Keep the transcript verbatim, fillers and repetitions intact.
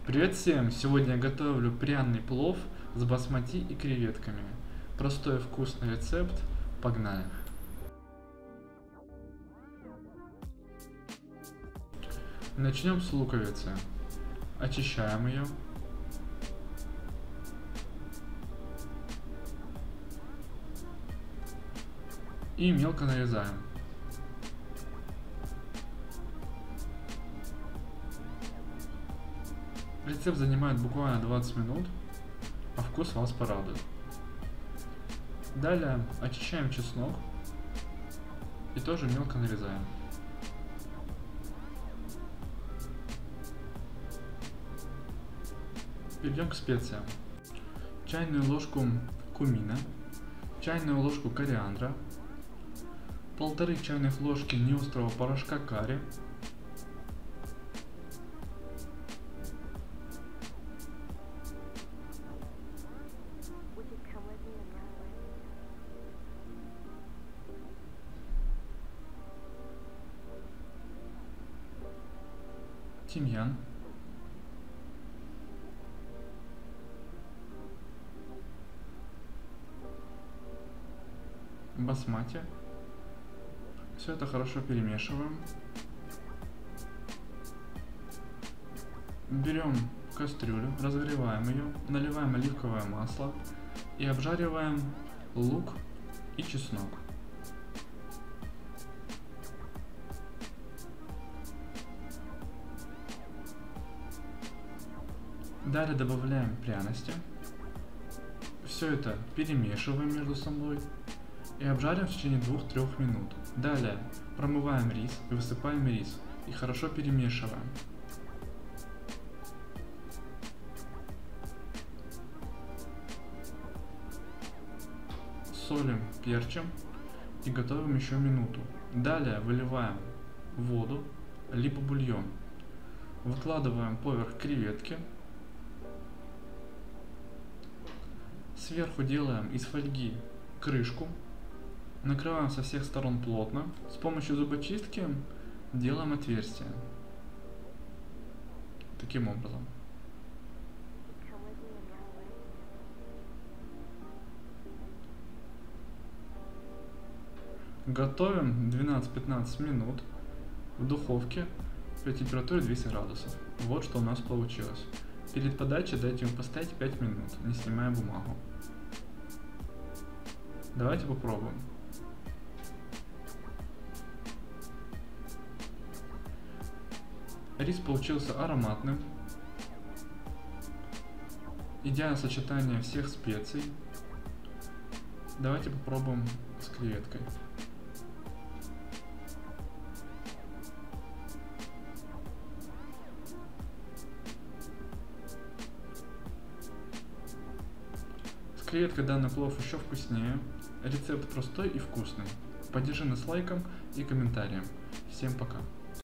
Привет всем! Сегодня я готовлю пряный плов с басмати и креветками. Простой и вкусный рецепт. Погнали! Начнем с луковицы. Очищаем ее. И мелко нарезаем. Рецепт занимает буквально двадцать минут, а вкус вас порадует. Далее очищаем чеснок и тоже мелко нарезаем. Перейдем к специям. Чайную ложку кумина, чайную ложку кориандра, полторы чайных ложки неострого порошка карри, тимьян, басмати. Все это хорошо перемешиваем. Берем кастрюлю, разогреваем ее, наливаем оливковое масло и обжариваем лук и чеснок. Далее добавляем пряности. Все это перемешиваем между собой и обжарим в течение двух-трёх минут. Далее промываем рис и высыпаем рис и хорошо перемешиваем. Солим, перчим и готовим еще минуту. Далее выливаем воду либо бульон. Выкладываем поверх креветки. Сверху делаем из фольги крышку. Накрываем со всех сторон плотно. С помощью зубочистки делаем отверстие. Таким образом. Готовим двенадцать-пятнадцать минут в духовке при температуре двести градусов. Вот что у нас получилось. Перед подачей дайте ему постоять пять минут, не снимая бумагу. Давайте попробуем. Рис получился ароматным. Идеальное сочетание всех специй. Давайте попробуем с креветкой. С креветкой данный плов еще вкуснее. Рецепт простой и вкусный. Поддержи нас лайком и комментарием. Всем пока!